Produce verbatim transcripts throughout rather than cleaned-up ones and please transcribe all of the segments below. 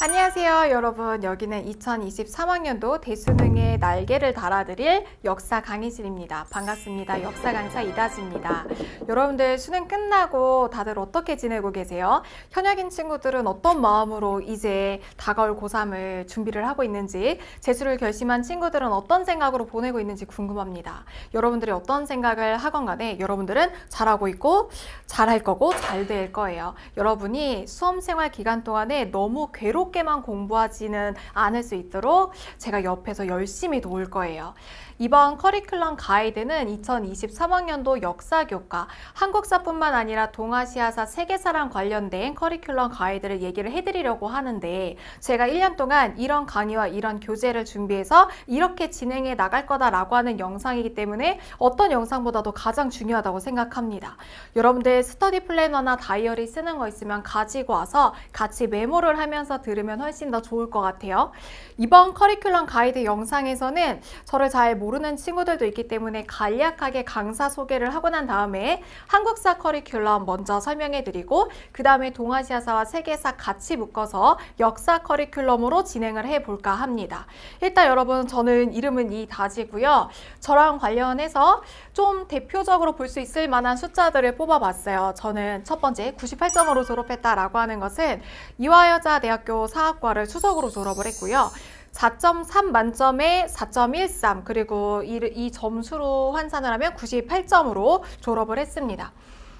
안녕하세요 여러분, 여기는 이천이십삼 학년도 대수능에 날개를 달아드릴 역사 강의실입니다. 반갑습니다. 역사 강사 이다지입니다. 여러분들 수능 끝나고 다들 어떻게 지내고 계세요? 현역인 친구들은 어떤 마음으로 이제 다가올 고삼을 준비를 하고 있는지, 재수를 결심한 친구들은 어떤 생각으로 보내고 있는지 궁금합니다. 여러분들이 어떤 생각을 하건 간에 여러분들은 잘하고 있고 잘할 거고 잘 될 거예요. 여러분이 수험생활 기간 동안에 너무 괴롭게만 공부하지는 않을 수 있도록 제가 옆에서 열심히 도울 거예요. 이번 커리큘럼 가이드는 이천이십삼 학년도 역사교과, 한국사뿐만 아니라 동아시아사, 세계사랑 관련된 커리큘럼 가이드를 얘기를 해드리려고 하는데, 제가 일 년 동안 이런 강의와 이런 교재를 준비해서 이렇게 진행해 나갈 거다라고 하는 영상이기 때문에 어떤 영상보다도 가장 중요하다고 생각합니다. 여러분들 스터디 플래너나 다이어리 쓰는 거 있으면 가지고 와서 같이 메모를 하면서 들으면 훨씬 더 좋을 것 같아요. 이번 커리큘럼 가이드 영상에서는 저를 잘 모르는 친구들도 있기 때문에 간략하게 강사 소개를 하고 난 다음에 한국사 커리큘럼 먼저 설명해 드리고, 그 다음에 동아시아사와 세계사 같이 묶어서 역사 커리큘럼으로 진행을 해 볼까 합니다. 일단 여러분, 저는 이름은 이다지고요. 저랑 관련해서 좀 대표적으로 볼 수 있을 만한 숫자들을 뽑아봤어요. 저는 첫 번째 구십팔 점으로 졸업했다라고 하는 것은 이화여자대학교 사학과를 수석으로 졸업을 했고요. 사 점 삼 만점에 사 점 일삼, 그리고 이, 이 점수로 환산을 하면 구십팔 점으로 졸업을 했습니다.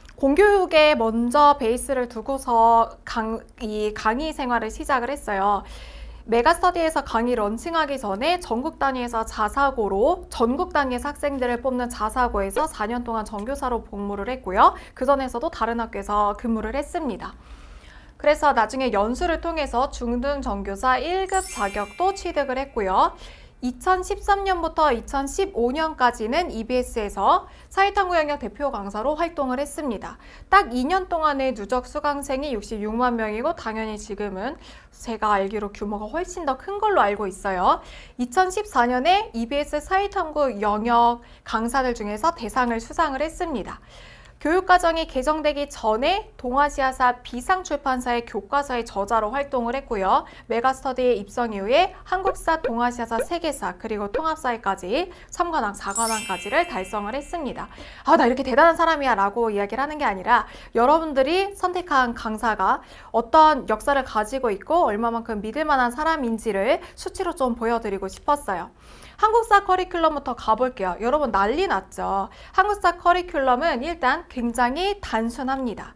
공교육에 먼저 베이스를 두고서 강, 이 강의 생활을 시작을 했어요. 메가스터디에서 강의 런칭하기 전에 전국 단위에서 자사고로, 전국 단위에서 학생들을 뽑는 자사고에서 사 년 동안 전교사로 복무를 했고요. 그 전에서도 다른 학교에서 근무를 했습니다. 그래서 나중에 연수를 통해서 중등 전교사 일 급 자격도 취득을 했고요. 이천십삼 년부터 이천십오 년까지는 이비에스에서 사회탐구 영역 대표 강사로 활동을 했습니다. 딱 이 년 동안의 누적 수강생이 육십육만 명이고, 당연히 지금은 제가 알기로 규모가 훨씬 더 큰 걸로 알고 있어요. 이천십사 년에 이비에스 사회탐구 영역 강사들 중에서 대상을 수상을 했습니다. 교육과정이 개정되기 전에 동아시아사 비상출판사의 교과서의 저자로 활동을 했고요. 메가스터디에 입성 이후에 한국사, 동아시아사, 세계사, 그리고 통합사회까지 삼 관왕, 사 관왕까지를 달성을 했습니다. 아, 나 이렇게 대단한 사람이야 라고 이야기를 하는 게 아니라, 여러분들이 선택한 강사가 어떤 역사를 가지고 있고 얼마만큼 믿을 만한 사람인지를 수치로 좀 보여드리고 싶었어요. 한국사 커리큘럼부터 가볼게요. 여러분 난리 났죠? 한국사 커리큘럼은 일단 굉장히 단순합니다.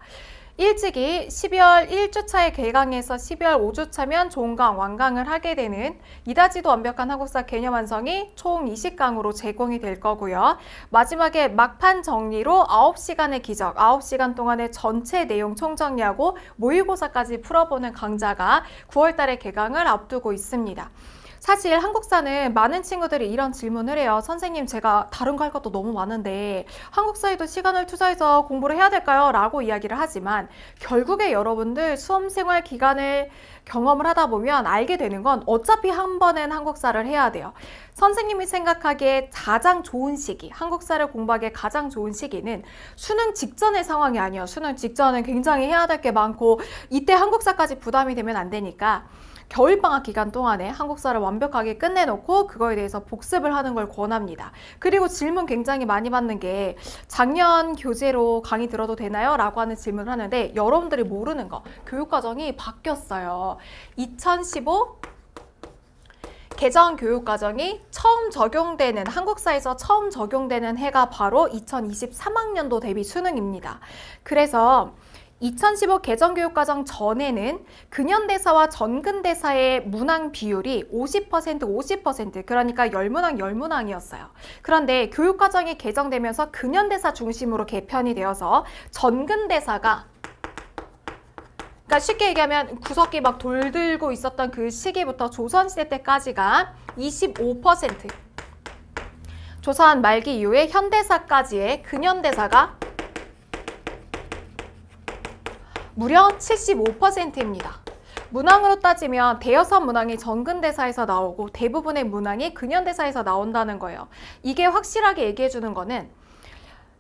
일찍이 십이월 일 주차에 개강해서 십이월 오 주차면 종강, 완강을 하게 되는 이다지도 완벽한 한국사 개념 완성이 총 이십 강으로 제공이 될 거고요. 마지막에 막판 정리로 아홉 시간의 기적, 아홉 시간 동안의 전체 내용 총정리하고 모의고사까지 풀어보는 강좌가 구월 달에 개강을 앞두고 있습니다. 사실 한국사는 많은 친구들이 이런 질문을 해요. 선생님, 제가 다른 거 할 것도 너무 많은데 한국사에도 시간을 투자해서 공부를 해야 될까요? 라고 이야기를 하지만, 결국에 여러분들 수험생활 기간을 경험을 하다 보면 알게 되는 건 어차피 한 번은 한국사를 해야 돼요. 선생님이 생각하기에 가장 좋은 시기, 한국사를 공부하기에 가장 좋은 시기는 수능 직전의 상황이 아니에요. 수능 직전은 굉장히 해야 될 게 많고 이때 한국사까지 부담이 되면 안 되니까 겨울방학 기간 동안에 한국사를 완벽하게 끝내놓고 그거에 대해서 복습을 하는 걸 권합니다. 그리고 질문 굉장히 많이 받는 게, 작년 교재로 강의 들어도 되나요? 라고 하는 질문을 하는데, 여러분들이 모르는 거, 교육과정이 바뀌었어요. 이천십오 개정 교육과정이 처음 적용되는, 한국사에서 처음 적용되는 해가 바로 이천이십삼 학년도 대비 수능입니다. 그래서 이천십오 개정교육과정 전에는 근현대사와 전근대사의 문항 비율이 오십 퍼센트 오십 퍼센트, 그러니까 열 문항 열 문항이었어요. 그런데 교육과정이 개정되면서 근현대사 중심으로 개편이 되어서 전근대사가, 그러니까 쉽게 얘기하면 구석기 막 돌들고 있었던 그 시기부터 조선시대 때까지가 이십오 퍼센트, 조선 말기 이후에 현대사까지의 근현대사가 무려 칠십오 퍼센트입니다. 문항으로 따지면 대여섯 문항이 전근대사에서 나오고 대부분의 문항이 근현대사에서 나온다는 거예요. 이게 확실하게 얘기해 주는 거는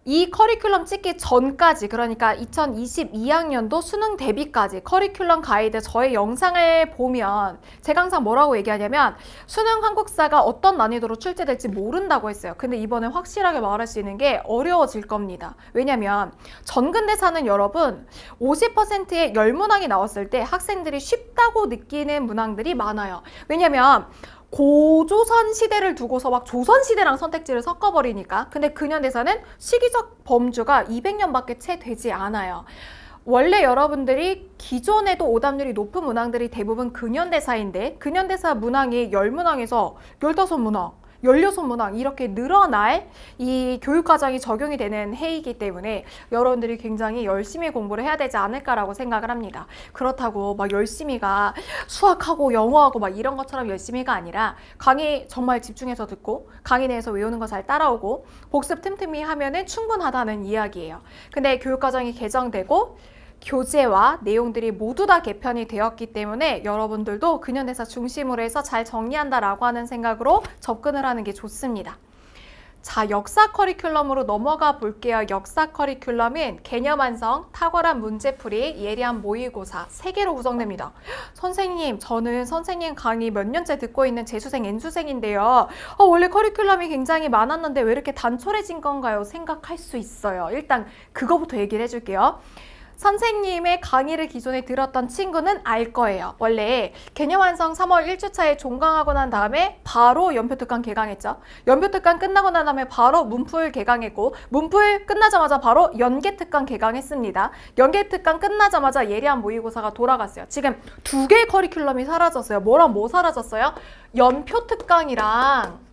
이 커리큘럼 찍기 전까지, 그러니까 이천이십이 학년도 수능 대비까지 커리큘럼 가이드 저의 영상을 보면 제가 항상 뭐라고 얘기하냐면 수능 한국사가 어떤 난이도로 출제될지 모른다고 했어요. 근데 이번에 확실하게 말할 수 있는 게 어려워질 겁니다. 왜냐면 전근대사는 여러분 오십 퍼센트의 열 문항이 나왔을 때 학생들이 쉽다고 느끼는 문항들이 많아요. 왜냐면 고조선 시대를 두고서 막 조선 시대랑 선택지를 섞어버리니까. 근데 근현대사는 시기적 범주가 이백 년밖에 채 되지 않아요. 원래 여러분들이 기존에도 오답률이 높은 문항들이 대부분 근현대사인데 근현대사 문항이 열 문항에서 열다섯 문항, 열여섯 문항 이렇게 늘어날 이 교육과정이 적용이 되는 해이기 때문에 여러분들이 굉장히 열심히 공부를 해야 되지 않을까라고 생각을 합니다. 그렇다고 막 열심히가 수학하고 영어하고 막 이런 것처럼 열심히가 아니라 강의 정말 집중해서 듣고 강의 내에서 외우는 거 잘 따라오고 복습 틈틈이 하면은 충분하다는 이야기예요. 근데 교육과정이 개정되고 교재와 내용들이 모두 다 개편이 되었기 때문에 여러분들도 근현대사 중심으로 해서 잘 정리한다라고 하는 생각으로 접근을 하는 게 좋습니다. 자, 역사 커리큘럼으로 넘어가 볼게요. 역사 커리큘럼은 개념 완성, 탁월한 문제풀이, 예리한 모의고사 세 개로 구성됩니다. 선생님, 저는 선생님 강의 몇 년째 듣고 있는 재수생, N수생인데요. 어, 원래 커리큘럼이 굉장히 많았는데 왜 이렇게 단촐해진 건가요? 생각할 수 있어요. 일단 그거부터 얘기를 해줄게요. 선생님의 강의를 기존에 들었던 친구는 알 거예요. 원래 개념 완성 삼월 일 주차에 종강하고 난 다음에 바로 연표특강 개강했죠. 연표특강 끝나고 난 다음에 바로 문풀 개강했고 문풀 끝나자마자 바로 연계특강 개강했습니다. 연계특강 끝나자마자 예리한 모의고사가 돌아갔어요. 지금 두 개의 커리큘럼이 사라졌어요. 뭐랑 뭐 사라졌어요? 연표특강이랑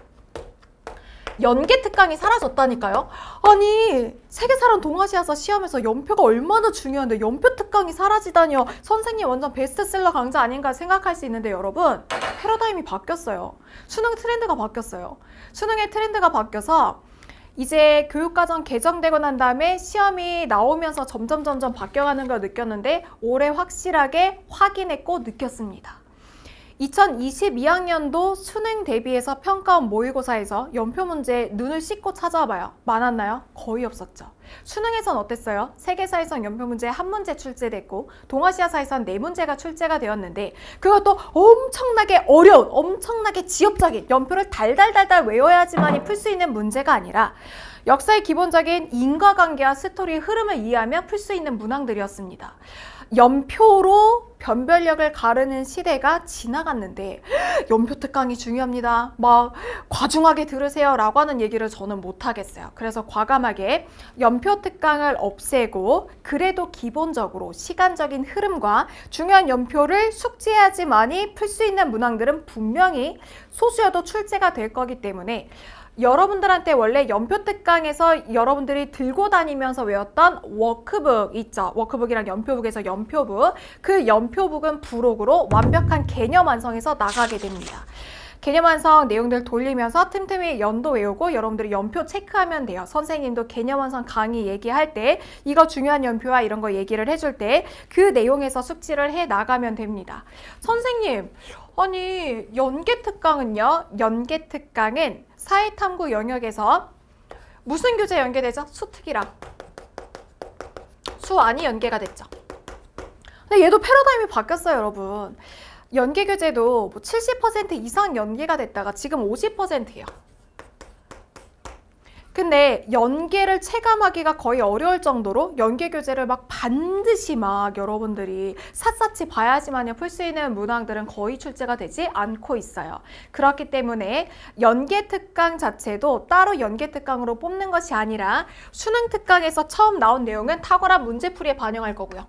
연계특강이 사라졌다니까요. 아니 세계사랑 동아시아사 시험에서 연표가 얼마나 중요한데 연표특강이 사라지다니요. 선생님 완전 베스트셀러 강좌 아닌가 생각할 수 있는데 여러분 패러다임이 바뀌었어요. 수능 트렌드가 바뀌었어요. 수능의 트렌드가 바뀌어서 이제 교육과정 개정되고 난 다음에 시험이 나오면서 점점 점점 바뀌어가는 걸 느꼈는데 올해 확실하게 확인했고 느꼈습니다. 이천이십이 학년도 수능 대비해서 평가원 모의고사에서 연표 문제 눈을 씻고 찾아봐요. 많았나요? 거의 없었죠. 수능에선 어땠어요? 세계사에선 연표 문제 한 문제 출제됐고 동아시아사에선 네 문제가 출제가 되었는데 그것도 엄청나게 어려운, 엄청나게 지엽적인 연표를 달달달달 외워야지만이 풀 수 있는 문제가 아니라 역사의 기본적인 인과관계와 스토리의 흐름을 이해하며 풀 수 있는 문항들이었습니다. 연표로 변별력을 가르는 시대가 지나갔는데 연표특강이 중요합니다. 막 과중하게 들으세요 라고 하는 얘기를 저는 못하겠어요. 그래서 과감하게 연표특강을 없애고 그래도 기본적으로 시간적인 흐름과 중요한 연표를 숙지해야지만이 풀 수 있는 문항들은 분명히 소수여도 출제가 될 거기 때문에 여러분들한테 원래 연표특강에서 여러분들이 들고 다니면서 외웠던 워크북 있죠. 워크북이랑 연표북에서 연표북. 그 연표북은 부록으로 완벽한 개념 완성해서 나가게 됩니다. 개념 완성 내용들 돌리면서 틈틈이 연도 외우고 여러분들이 연표 체크하면 돼요. 선생님도 개념 완성 강의 얘기할 때 이거 중요한 연표와 이런 거 얘기를 해줄 때 그 내용에서 숙지를 해 나가면 됩니다. 선생님, 아니 연계특강은요? 연계특강은 사회탐구 영역에서 무슨 교재 연계되죠? 수특이랑 수안이 연계가 됐죠. 근데 얘도 패러다임이 바뀌었어요, 여러분. 연계 교재도 뭐 칠십 퍼센트 이상 연계가 됐다가 지금 오십 퍼센트예요. 근데 연계를 체감하기가 거의 어려울 정도로 연계 교재를 막 반드시 막 여러분들이 샅샅이 봐야지만 풀 수 있는 문항들은 거의 출제가 되지 않고 있어요. 그렇기 때문에 연계특강 자체도 따로 연계특강으로 뽑는 것이 아니라 수능특강에서 처음 나온 내용은 탁월한 문제풀이에 반영할 거고요.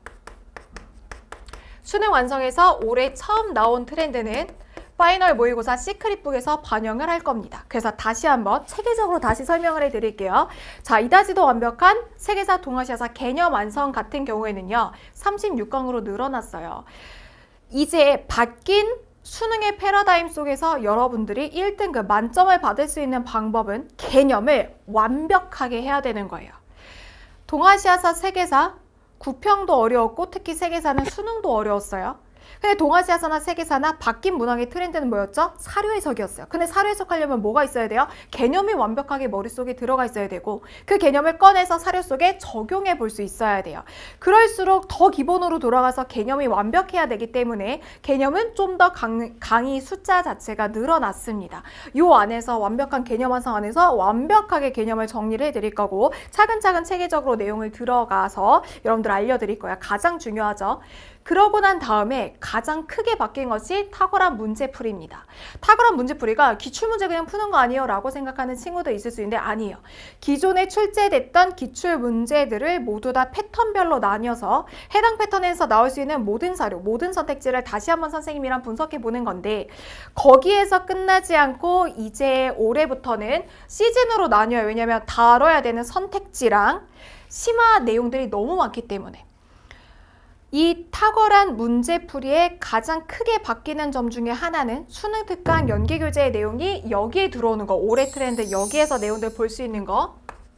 수능 완성에서 올해 처음 나온 트렌드는 파이널 모의고사 시크릿북에서 반영을 할 겁니다. 그래서 다시 한번 체계적으로 다시 설명을 해드릴게요. 자, 이다지도 완벽한 세계사 동아시아사 개념 완성 같은 경우에는요. 삼십육 강으로 늘어났어요. 이제 바뀐 수능의 패러다임 속에서 여러분들이 일 등급 만점을 받을 수 있는 방법은 개념을 완벽하게 해야 되는 거예요. 동아시아사 세계사 구평도 어려웠고 특히 세계사는 수능도 어려웠어요. 근데 동아시아사나 세계사나 바뀐 문항의 트렌드는 뭐였죠? 사료 해석이었어요. 근데 사료 해석하려면 뭐가 있어야 돼요? 개념이 완벽하게 머릿속에 들어가 있어야 되고 그 개념을 꺼내서 사료 속에 적용해 볼 수 있어야 돼요. 그럴수록 더 기본으로 돌아가서 개념이 완벽해야 되기 때문에 개념은 좀 더 강의 숫자 자체가 늘어났습니다. 이 안에서 완벽한 개념 완성 안에서 완벽하게 개념을 정리를 해드릴 거고 차근차근 체계적으로 내용을 들어가서 여러분들 알려드릴 거예요. 가장 중요하죠. 그러고 난 다음에 가장 크게 바뀐 것이 탁월한 문제풀이입니다. 탁월한 문제풀이가 기출문제 그냥 푸는 거 아니에요? 라고 생각하는 친구도 있을 수 있는데 아니에요. 기존에 출제됐던 기출문제들을 모두 다 패턴별로 나뉘어서 해당 패턴에서 나올 수 있는 모든 사료, 모든 선택지를 다시 한번 선생님이랑 분석해 보는 건데 거기에서 끝나지 않고 이제 올해부터는 시즌으로 나뉘어요. 왜냐하면 다뤄야 되는 선택지랑 심화 내용들이 너무 많기 때문에. 이 탁월한 문제풀이의 가장 크게 바뀌는 점 중에 하나는 수능 특강 연계교재의 내용이 여기에 들어오는 거, 올해 트렌드 여기에서 내용들 볼 수 있는 거.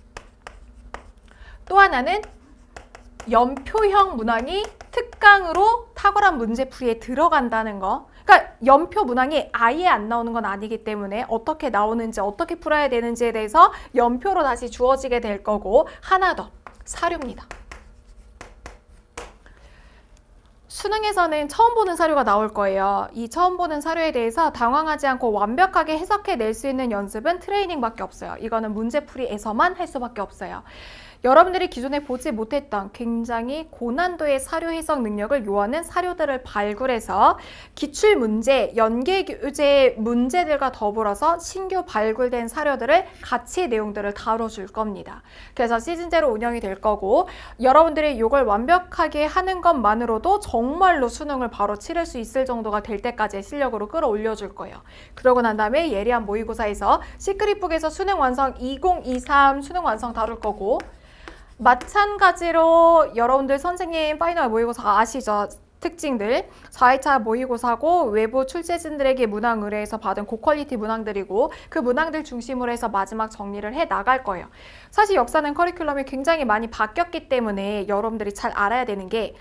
또 하나는 연표형 문항이 특강으로 탁월한 문제풀이에 들어간다는 거. 그러니까 연표 문항이 아예 안 나오는 건 아니기 때문에 어떻게 나오는지 어떻게 풀어야 되는지에 대해서 연표로 다시 주어지게 될 거고 하나 더, 사료입니다. 수능에서는 처음 보는 사료가 나올 거예요. 이 처음 보는 사료에 대해서 당황하지 않고 완벽하게 해석해낼 수 있는 연습은 트레이닝밖에 없어요. 이거는 문제풀이에서만 할 수밖에 없어요. 여러분들이 기존에 보지 못했던 굉장히 고난도의 사료 해석 능력을 요하는 사료들을 발굴해서 기출문제, 연계교재 문제들과 더불어서 신규 발굴된 사료들을 같이 내용들을 다뤄줄 겁니다. 그래서 시즌제로 운영이 될 거고 여러분들이 이걸 완벽하게 하는 것만으로도 정말로 수능을 바로 치를 수 있을 정도가 될 때까지의 실력으로 끌어올려줄 거예요. 그러고 난 다음에 예리한 모의고사에서 시크릿북에서 수능 완성 이천이십삼 수능 완성 다룰 거고 마찬가지로 여러분들 선생님 파이널 모의고사 아시죠? 특징들 사 회차 모의고사고 외부 출제진들에게 문항 의뢰해서 받은 고퀄리티 문항들이고 그 문항들 중심으로 해서 마지막 정리를 해 나갈 거예요. 사실 역사는 커리큘럼이 굉장히 많이 바뀌었기 때문에 여러분들이 잘 알아야 되는 게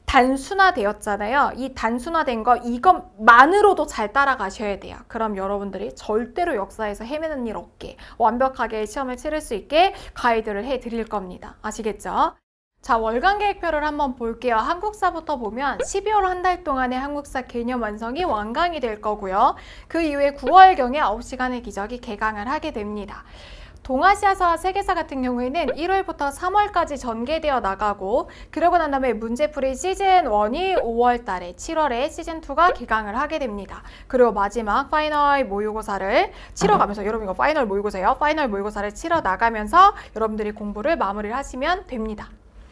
단순화되었잖아요. 이 단순화된 거 이것만으로도 잘 따라가셔야 돼요. 그럼 여러분들이 절대로 역사에서 헤매는 일 없게 완벽하게 시험을 치를 수 있게 가이드를 해드릴 겁니다. 아시겠죠? 자, 월간 계획표를 한번 볼게요. 한국사부터 보면 십이월 한 달 동안의 한국사 개념 완성이 완강이 될 거고요. 그 이후에 구월경에 아홉 시간의 기적이 개강을 하게 됩니다. 동아시아사와 세계사 같은 경우에는 일월부터 삼월까지 전개되어 나가고 그러고 난 다음에 문제풀이 시즌 일이 오월 달에 칠월에 시즌 이가 개강을 하게 됩니다. 그리고 마지막 파이널 모의고사를 치러 가면서 여러분 이거 파이널 모의고사예요. 파이널 모의고사를 치러 나가면서 여러분들이 공부를 마무리를 하시면 됩니다.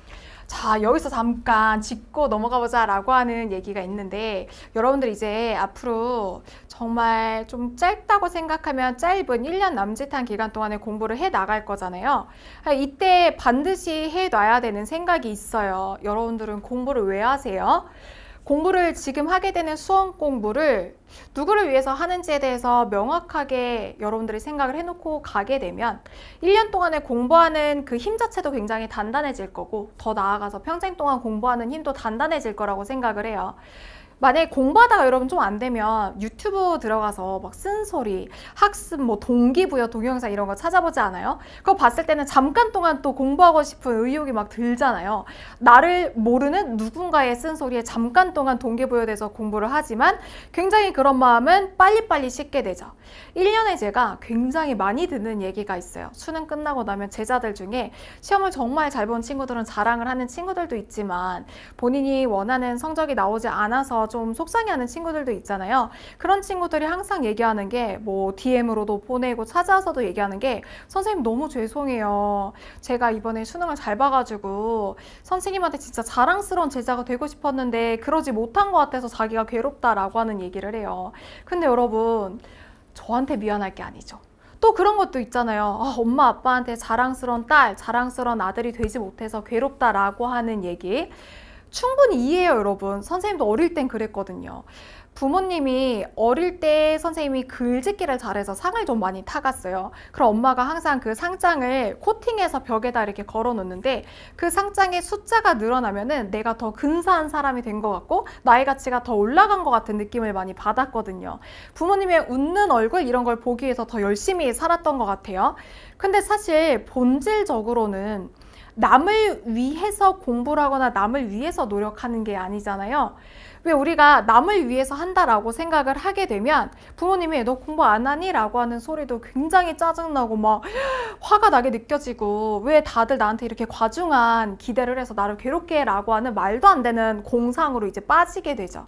자, 여기서 잠깐 짚고 넘어가 보자 라고 하는 얘기가 있는데 여러분들 이제 앞으로 정말 좀 짧다고 생각하면 짧은 일 년 남짓한 기간 동안에 공부를 해 나갈 거잖아요. 이때 반드시 해놔야 되는 생각이 있어요. 여러분들은 공부를 왜 하세요? 공부를 지금 하게 되는 수험 공부를 누구를 위해서 하는지에 대해서 명확하게 여러분들이 생각을 해놓고 가게 되면 일 년 동안에 공부하는 그 힘 자체도 굉장히 단단해질 거고 더 나아가서 평생 동안 공부하는 힘도 단단해질 거라고 생각을 해요. 만약에 공부하다가 여러분 좀 안 되면 유튜브 들어가서 막 쓴소리, 학습, 뭐 동기부여 동영상 이런 거 찾아보지 않아요? 그거 봤을 때는 잠깐 동안 또 공부하고 싶은 의욕이 막 들잖아요. 나를 모르는 누군가의 쓴소리에 잠깐 동안 동기부여돼서 공부를 하지만 굉장히 그런 마음은 빨리빨리 식게 되죠. 일 년에 제가 굉장히 많이 듣는 얘기가 있어요. 수능 끝나고 나면 제자들 중에 시험을 정말 잘 본 친구들은 자랑을 하는 친구들도 있지만 본인이 원하는 성적이 나오지 않아서 좀 속상해하는 친구들도 있잖아요. 그런 친구들이 항상 얘기하는 게 뭐 디엠으로도 보내고 찾아와서도 얘기하는 게 선생님 너무 죄송해요. 제가 이번에 수능을 잘 봐가지고 선생님한테 진짜 자랑스러운 제자가 되고 싶었는데 그러지 못한 것 같아서 자기가 괴롭다라고 하는 얘기를 해요. 근데 여러분 저한테 미안할 게 아니죠. 또 그런 것도 있잖아요. 아, 엄마 아빠한테 자랑스러운 딸, 자랑스러운 아들이 되지 못해서 괴롭다라고 하는 얘기. 충분히 이해해요, 여러분. 선생님도 어릴 땐 그랬거든요. 부모님이 어릴 때 선생님이 글짓기를 잘해서 상을 좀 많이 타갔어요. 그럼 엄마가 항상 그 상장을 코팅해서 벽에다 이렇게 걸어 놓는데 그 상장의 숫자가 늘어나면은 내가 더 근사한 사람이 된 것 같고 나의 가치가 더 올라간 것 같은 느낌을 많이 받았거든요. 부모님의 웃는 얼굴 이런 걸 보기 위해서 더 열심히 살았던 것 같아요. 근데 사실 본질적으로는 남을 위해서 공부를 하거나 남을 위해서 노력하는 게 아니잖아요. 왜 우리가 남을 위해서 한다라고 생각을 하게 되면 부모님이 너 공부 안 하니? 라고 하는 소리도 굉장히 짜증나고 막 화가 나게 느껴지고 왜 다들 나한테 이렇게 과중한 기대를 해서 나를 괴롭게 해? 라고 하는 말도 안 되는 공상으로 이제 빠지게 되죠.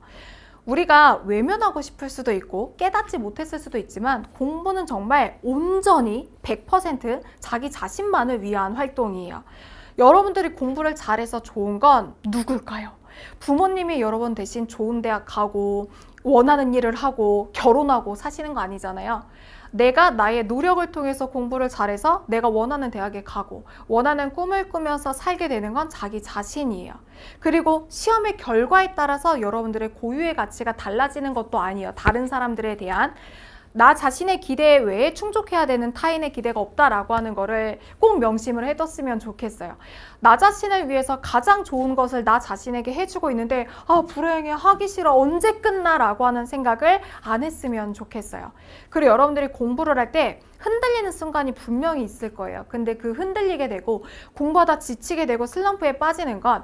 우리가 외면하고 싶을 수도 있고 깨닫지 못했을 수도 있지만 공부는 정말 온전히 백 퍼센트 자기 자신만을 위한 활동이에요. 여러분들이 공부를 잘해서 좋은 건 누굴까요? 부모님이 여러분 대신 좋은 대학 가고 원하는 일을 하고 결혼하고 사시는 거 아니잖아요. 내가 나의 노력을 통해서 공부를 잘해서 내가 원하는 대학에 가고 원하는 꿈을 꾸면서 살게 되는 건 자기 자신이에요. 그리고 시험의 결과에 따라서 여러분들의 고유의 가치가 달라지는 것도 아니에요. 다른 사람들에 대한 나 자신의 기대 외에 충족해야 되는 타인의 기대가 없다라고 하는 거를 꼭 명심을 해뒀으면 좋겠어요. 나 자신을 위해서 가장 좋은 것을 나 자신에게 해주고 있는데 아 불행해 하기 싫어 언제 끝나 라고 하는 생각을 안 했으면 좋겠어요. 그리고 여러분들이 공부를 할 때 흔들리는 순간이 분명히 있을 거예요. 근데 그 흔들리게 되고 공부하다 지치게 되고 슬럼프에 빠지는 건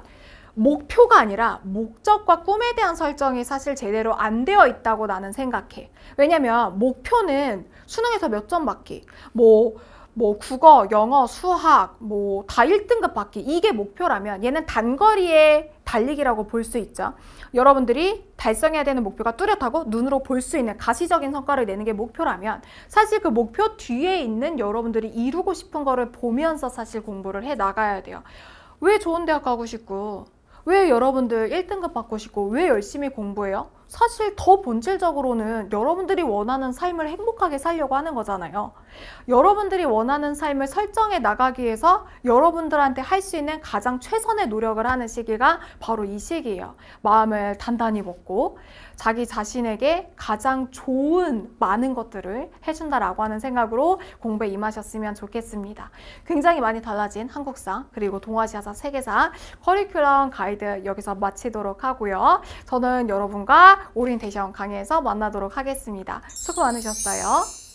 목표가 아니라 목적과 꿈에 대한 설정이 사실 제대로 안 되어 있다고 나는 생각해. 왜냐면 목표는 수능에서 몇 점 받기, 뭐, 뭐 국어, 영어, 수학, 뭐 다 일 등급 받기 이게 목표라면 얘는 단거리의 달리기라고 볼 수 있죠. 여러분들이 달성해야 되는 목표가 뚜렷하고 눈으로 볼 수 있는 가시적인 성과를 내는 게 목표라면 사실 그 목표 뒤에 있는 여러분들이 이루고 싶은 거를 보면서 사실 공부를 해 나가야 돼요. 왜 좋은 대학 가고 싶고 왜 여러분들 일 등급 받고 싶고 왜 열심히 공부해요? 사실 더 본질적으로는 여러분들이 원하는 삶을 행복하게 살려고 하는 거잖아요. 여러분들이 원하는 삶을 설정해 나가기 위해서 여러분들한테 할 수 있는 가장 최선의 노력을 하는 시기가 바로 이 시기예요. 마음을 단단히 먹고 자기 자신에게 가장 좋은 많은 것들을 해준다라고 하는 생각으로 공부에 임하셨으면 좋겠습니다. 굉장히 많이 달라진 한국사 그리고 동아시아사, 세계사 커리큘럼 가이드 여기서 마치도록 하고요. 저는 여러분과 오리엔테이션 강의에서 만나도록 하겠습니다. 수고 많으셨어요.